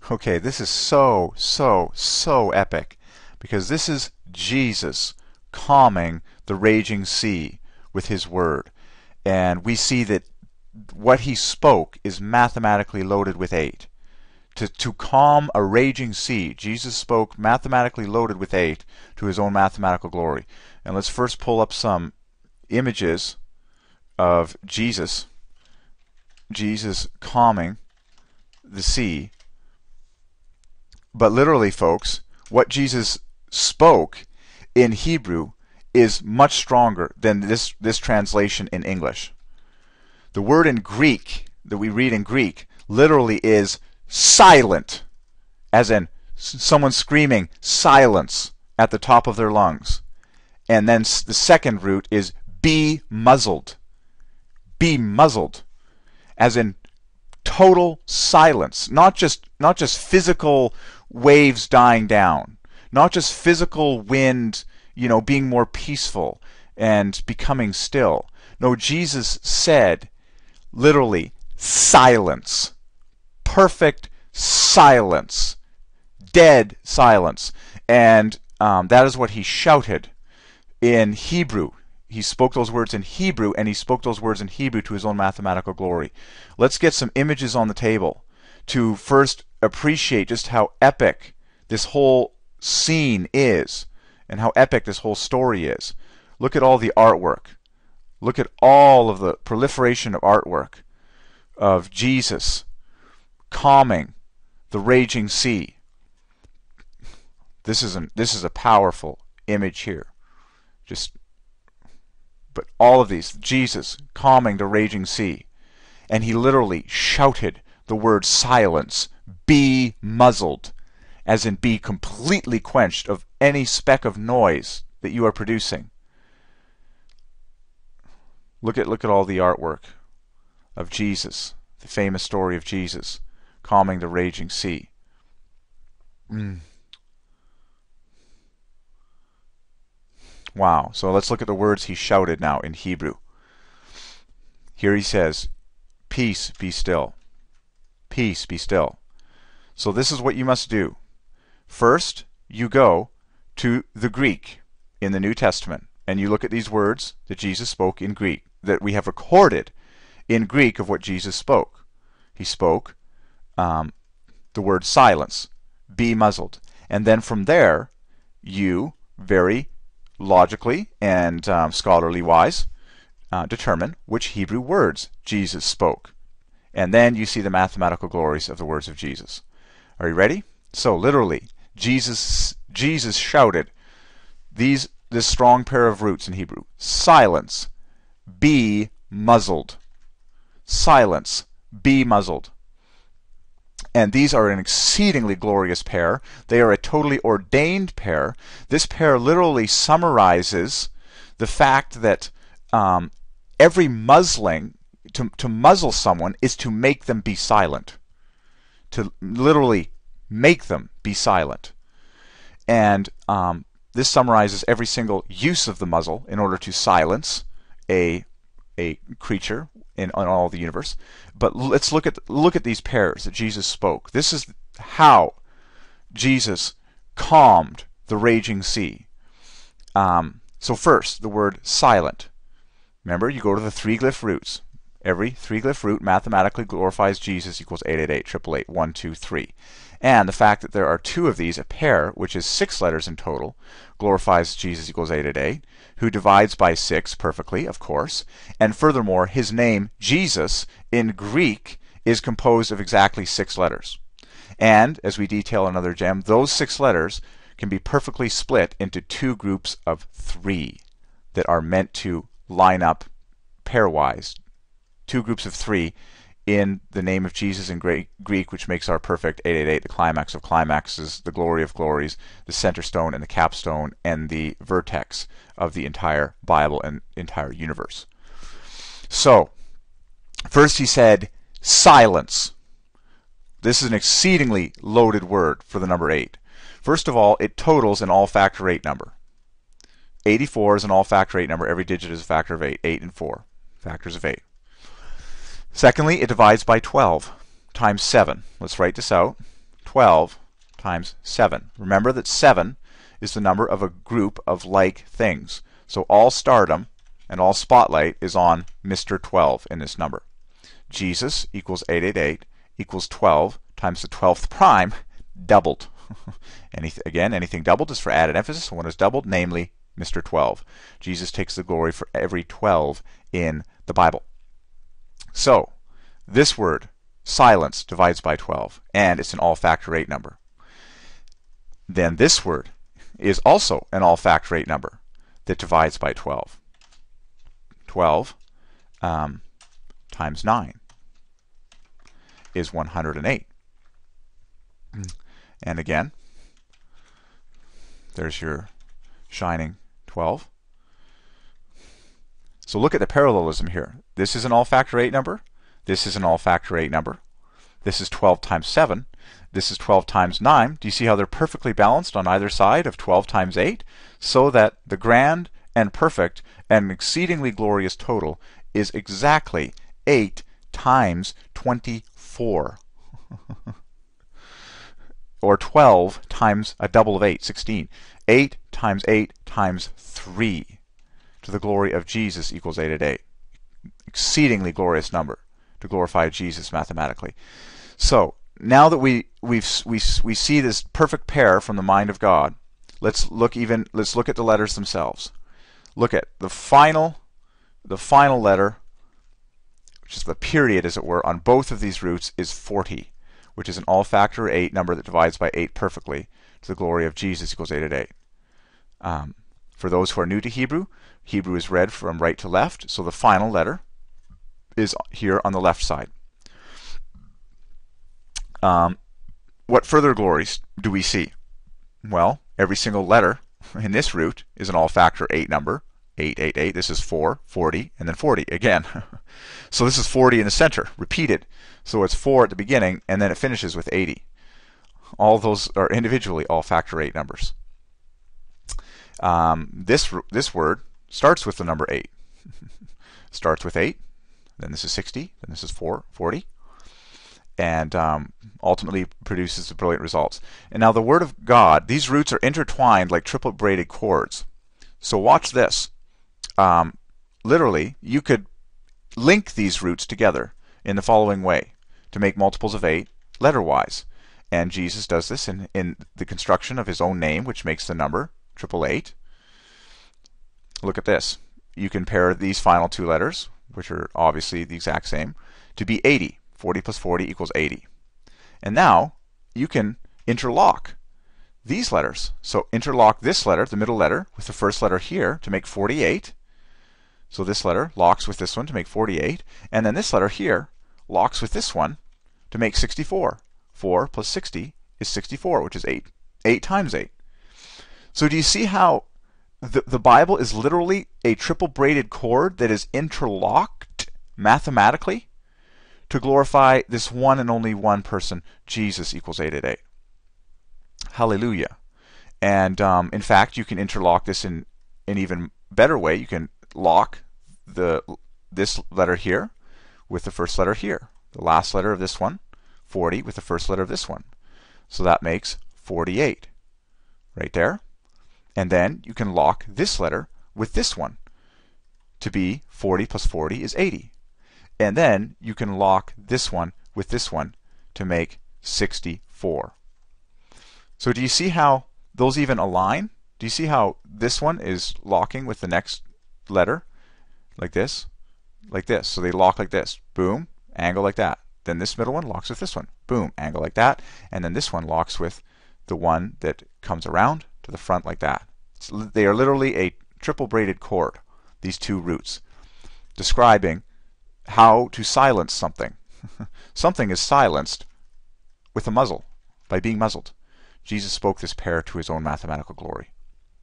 Okay, this is so, so, so epic because this is Jesus calming the raging sea with his word. And we see that what he spoke is mathematically loaded with 8. To calm a raging sea, Jesus spoke mathematically loaded with 8 to his own mathematical glory. And let's first pull up some images of Jesus calming the sea. But literally, folks, what Jesus spoke in Hebrew is much stronger than this translation in English. The word in Greek that we read in Greek literally is silent, as in someone screaming silence at the top of their lungs. And then the second root is be muzzled. Be muzzled, as in total silence, not just physical waves dying down, not just physical wind, being more peaceful and becoming still. No, Jesus said literally silence, perfect silence, dead silence. And that is what he shouted in Hebrew. He spoke those words in Hebrew, and he spoke those words in Hebrew to his own mathematical glory. Let's get some images on the table to first appreciate just how epic this whole scene is and how epic this whole story is. Look at all the artwork. Look at all of the proliferation of artwork of Jesus calming the raging sea. This is a powerful image here. But all of these, Jesus calming the raging sea, and he literally shouted the word silence, be muzzled, as in be completely quenched of any speck of noise that you are producing. Look at all the artwork of Jesus, the famous story of Jesus calming the raging sea. Wow. So let's look at the words he shouted now in Hebrew. Here he says, peace, be still. Peace, be still. So this is what you must do. First, you go to the Greek in the New Testament, and you look at these words that Jesus spoke in Greek, that we have recorded in Greek of what Jesus spoke. He spoke the word silence, be muzzled. And then from there, you very logically and scholarly wise determine which Hebrew words Jesus spoke. And then you see the mathematical glories of the words of Jesus. Are you ready? So literally, Jesus shouted this strong pair of roots in Hebrew. Silence, be muzzled. Silence, be muzzled. And these are an exceedingly glorious pair. They are a totally ordained pair. This pair literally summarizes the fact that every muzzling, to muzzle someone, is to make them be silent. To literally make them be silent. And this summarizes every single use of the muzzle in order to silence a creature in all the universe. But let's look at these pairs that Jesus spoke. This is how Jesus calmed the raging sea. So first, the word silent. Remember, you go to the 3 glyph roots. Every 3 glyph root mathematically glorifies Jesus equals 888, 888, 1, 2, 3. And the fact that there are 2 of these, a pair, which is 6 letters in total, glorifies Jesus equals 888, who divides by 6 perfectly, of course. And furthermore, his name, Jesus, in Greek, is composed of exactly 6 letters. And, as we detail in another gem, those 6 letters can be perfectly split into 2 groups of 3 that are meant to line up pairwise. 2 groups of 3 in the name of Jesus in Greek, which makes our perfect 888, the climax of climaxes, the glory of glories, the center stone and the capstone, and the vertex of the entire Bible and entire universe. So, first he said, silence. This is an exceedingly loaded word for the number 8. First of all, it totals an all-factor 8 number. 84 is an all-factor 8 number. Every digit is a factor of 8. 8 and 4, factors of 8. Secondly, it divides by 12 times 7. Let's write this out. 12 times 7. Remember that 7 is the number of a group of like things. So all stardom and all spotlight is on Mr. 12 in this number. Jesus equals 888 equals 12 times the 12th prime doubled. Again, anything doubled is for added emphasis. One is doubled, namely Mr. 12. Jesus takes the glory for every 12 in the Bible. So, this word, silence, divides by 12, and it's an all factor 8 number. Then this word is also an all factor 8 number that divides by 12. 12 times 9 is 108. And again, there's your shining 12. So look at the parallelism here. This is an all factor 8 number. This is an all factor 8 number. This is 12 times 7. This is 12 times 9. Do you see how they're perfectly balanced on either side of 12 times 8? So that the grand and perfect and exceedingly glorious total is exactly 8 times 24. Or 12 times a double of 8, 16. 8 times 8 times 3 to the glory of Jesus equals 888. Exceedingly glorious number to glorify Jesus mathematically. So now that we see this perfect pair from the mind of God, let's look at the letters themselves. Look at the final letter, which is the period, as it were, on both of these roots is 40, which is an all factor 8 number that divides by 8 perfectly to the glory of Jesus equals 888. For those who are new to Hebrew, Hebrew is read from right to left, so the final letter is here on the left side. What further glories do we see? Well, every single letter in this root is an all factor 8 number. 888. This is 4, 40, and then 40 again. So this is 40 in the center, repeated. So it's 4 at the beginning, and then it finishes with 80. All those are individually all factor 8 numbers. This word starts with the number 8. Starts with 8, then this is 60, then this is 4, 40, and ultimately produces the brilliant results. And now the Word of God, these roots are intertwined like triple braided cords. So watch this. Literally, you could link these roots together in the following way to make multiples of 8 letter-wise. And Jesus does this in the construction of his own name, which makes the number 888. Look at this. You can pair these final two letters, which are obviously the exact same, to be 80. 40 plus 40 equals 80. And now you can interlock these letters. So interlock this letter, the middle letter, with the first letter here to make 48. So this letter locks with this one to make 48. And then this letter here locks with this one to make 64. 4 plus 60 is 64, which is 8. 8 times 8. So do you see how the Bible is literally a triple braided cord that is interlocked mathematically to glorify this one and only one person, Jesus equals 888. Hallelujah. And in fact, you can interlock this in an even better way. You can lock this letter here with the first letter here. The last letter of this one, 40, with the first letter of this one. So that makes 48 right there. And then you can lock this letter with this one to be 40 plus 40 is 80. And then you can lock this one with this one to make 64. So do you see how those even align? Do you see how this one is locking with the next letter? Like this? Like this. So they lock like this. Boom. Angle like that. Then this middle one locks with this one. Boom. Angle like that. And then this one locks with the one that comes around to the front like that. So they are literally a triple braided cord, these two roots, describing how to silence something. Something is silenced with a muzzle, by being muzzled. Jesus spoke this pair to his own mathematical glory.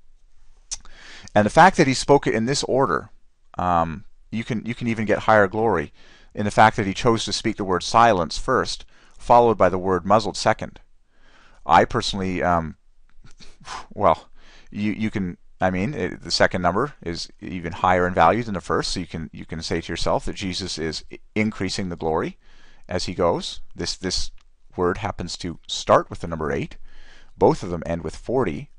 And the fact that he spoke it in this order, you can even get higher glory in the fact that he chose to speak the word silence first, followed by the word muzzled second. I personally, well, you can, I mean, the second number is even higher in value than the first, so you can say to yourself that Jesus is increasing the glory as he goes. This word happens to start with the number 8. Both of them end with 40.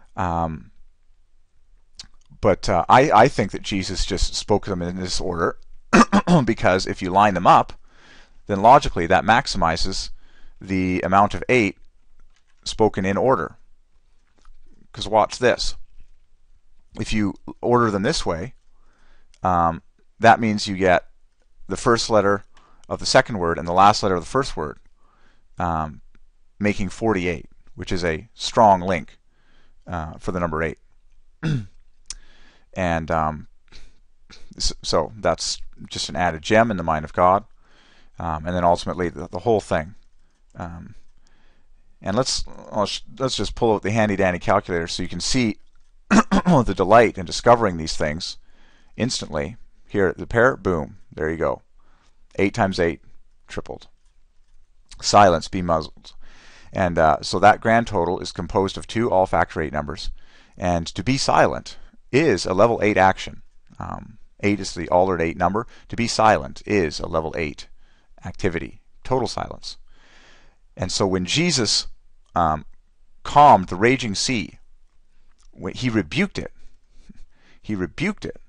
But I think that Jesus just spoke them in this order because if you line them up, then logically that maximizes the amount of 8 spoken in order. Because watch this. If you order them this way, that means you get the first letter of the second word and the last letter of the first word, making 48, which is a strong link for the number 8. And so that's just an added gem in the mind of God. And then ultimately the whole thing. And let's just pull out the handy-dandy calculator so you can see the delight in discovering these things instantly. Here, the pair, boom, there you go. 8 times 8, tripled. Silence, be muzzled. And so that grand total is composed of 2 all-factor 8 numbers. And to be silent is a level 8 action. 8 is the all or 8 number. To be silent is a level 8 activity. Total silence. And so when Jesus calmed the raging sea, when he rebuked it. He rebuked it.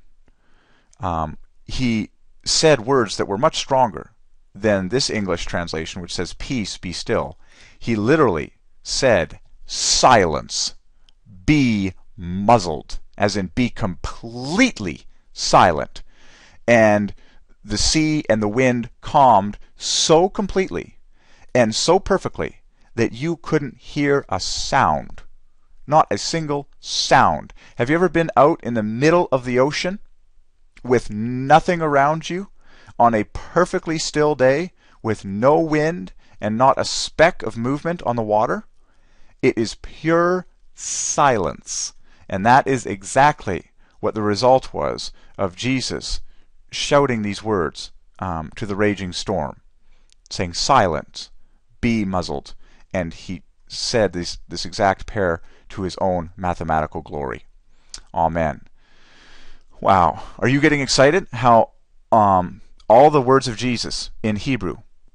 He said words that were much stronger than this English translation, which says, "Peace, be still." He literally said, "Silence, be muzzled," as in be completely silent. And the sea and the wind calmed so completely and so perfectly that you couldn't hear a sound. Not a single sound. Have you ever been out in the middle of the ocean with nothing around you on a perfectly still day with no wind and not a speck of movement on the water? It is pure silence. And that is exactly what the result was of Jesus shouting these words to the raging storm, saying, "Silence, be muzzled." And he said this exact pair to his own mathematical glory. Amen. Wow. Are you getting excited? How all the words of Jesus in Hebrew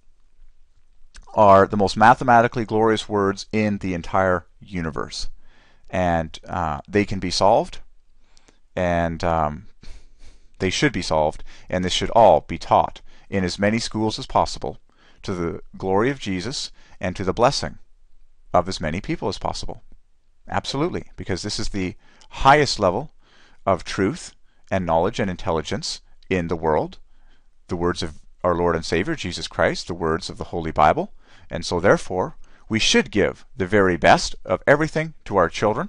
are the most mathematically glorious words in the entire universe. And they can be solved, and they should be solved, and this should all be taught in as many schools as possible to the glory of Jesus and to the blessing of as many people as possible. Absolutely, because this is the highest level of truth and knowledge and intelligence in the world. The words of our Lord and Savior, Jesus Christ, the words of the Holy Bible. And so therefore, we should give the very best of everything to our children.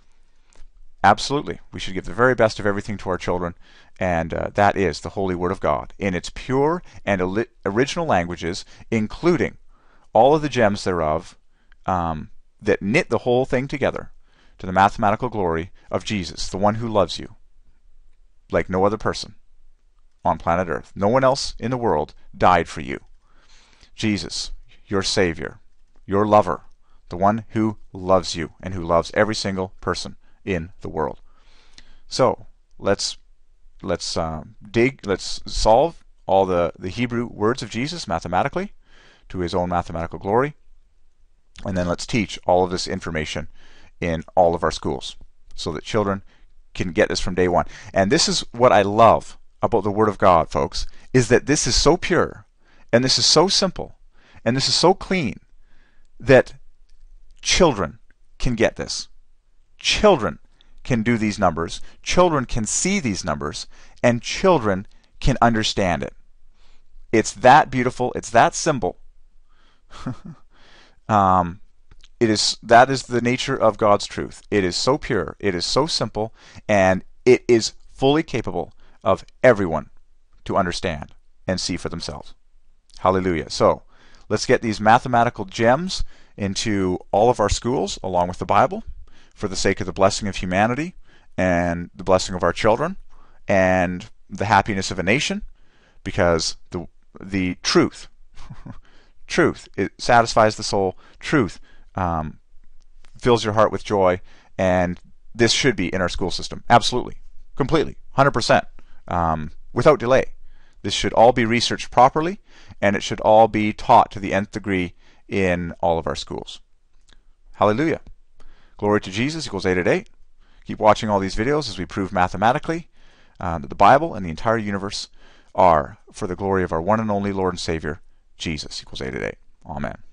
Absolutely, we should give the very best of everything to our children, and that is the Holy Word of God in its pure and original languages, including all of the gems thereof that knit the whole thing together to the mathematical glory of Jesus, the one who loves you like no other person on planet Earth. No one else in the world died for you. Jesus, your Savior, your lover, the one who loves you and who loves every single person in the world. So let's solve all the Hebrew words of Jesus mathematically to his own mathematical glory, and then let's teach all of this information in all of our schools so that children can get this from day one. And this is what I love about the Word of God, folks, is that this is so pure, and this is so simple, and this is so clean that children can get this. Children can do these numbers. Children can see these numbers, and children can understand it. It's that beautiful. It's that simple. That is the nature of God's truth. It is so pure, it is so simple, and it is fully capable of everyone to understand and see for themselves. Hallelujah. So let's get these mathematical gems into all of our schools along with the Bible for the sake of the blessing of humanity and the blessing of our children and the happiness of a nation, because the truth truth, it satisfies the soul. Truth fills your heart with joy, and this should be in our school system. Absolutely. Completely. 100%. Without delay. This should all be researched properly, and it should all be taught to the nth degree in all of our schools. Hallelujah. Glory to Jesus equals 8 at 8. Keep watching all these videos as we prove mathematically that the Bible and the entire universe are for the glory of our one and only Lord and Savior, Jesus equals 8 at 8. Amen.